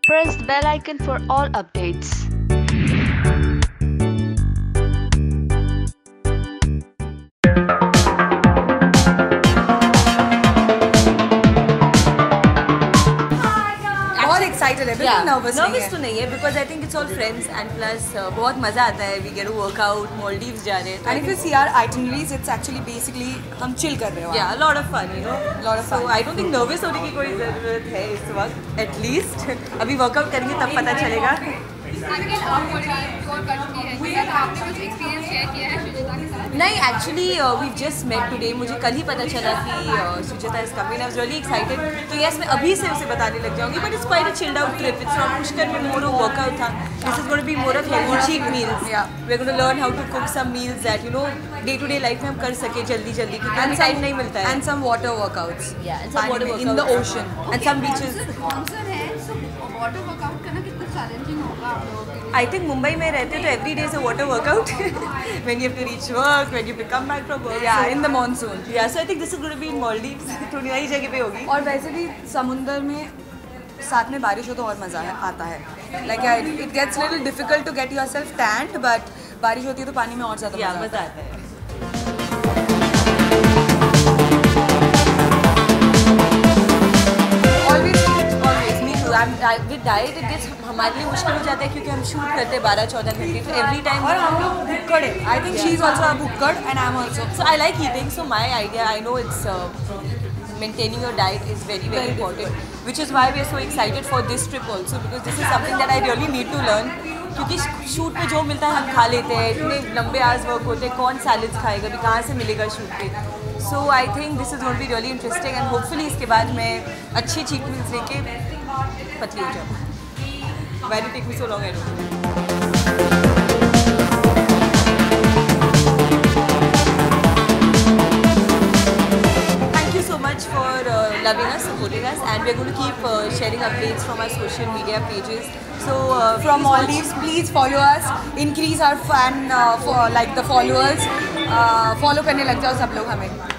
press the bell icon for all updates. Excited है, बिल्कुल nervous तो नहीं है because I think it's all friends and plus बहुत मजा आता है. We get to work out, Maldives जा रहे हैं. And if you see our itineraries, it's actually basically हम chill कर रहे हैं. Yeah, a lot of fun, you know. Lot of fun. So I don't think nervous होने की कोई ज़रूरत है इस वक्त. At least अभी workout करेंगे तब पता चलेगा. नहीं actually we just met today. मुझे कल ही पता चला कि Suchita is coming. I was really excited. तो यस मैं अभी से उसे बताने लग जाऊंगी. But it's quite a chilled out trip. It's not Pushkar में मोर ऑफ वर्कआउट था. This is going to be more of healthy cheat meals. We are going to learn how to cook some meals that you know day to day life में हम कर सके जल्दी क्योंकि हमें time नहीं मिलता है. And some water workouts in the ocean and some beaches. Water workout करना कितना चैलेंजिंग होगा आप लोगों के लिए? I think मुंबई में रहते तो every day is a water workout. When you have to reach work, when you have to come back from work. Yeah, in the monsoon. Yeah, so I think this is going to be in Maldives. थोड़ी नई जगह पे होगी. और वैसे भी समुंदर में साथ में बारिश हो तो और मज़ा आता है. Like it gets little difficult to get yourself tanned, but बारिश होती है तो पानी में और ज़्यादा मज़ा आता है. With diet it gets हमारे लिए मुश्किल हो जाता है क्योंकि हम शूट करते हैं 12-14 घंटे. तो एवरी टाइम और हम लोग भुक्कड़ है. I think she is also a भुक्कड़ and I am also. So I like eating. So my idea, I know it's maintaining your diet is very important, which is why we are so excited for this trip also because this is something that I really need to learn. क्योंकि shoot पे जो मिलता है हम खा लेते हैं. इतने लंबे आवर्स वर्क होते हैं. कौन सैलड्स खाएगा अभी कहाँ से मिलेगा शूट पे. So I think this is going to be really interesting and hopefully इसके बाद मैं अच्छी चीट मील्स लेके पतली हो जाऊँ. Why did it take me so long? I don't know. Thank you so much for loving us, supporting us, and we're going to keep sharing updates from our social media pages. So from Maldives, please follow us. Increase our fan like the followers. Follow करने लग जाओ सब लोग हमें.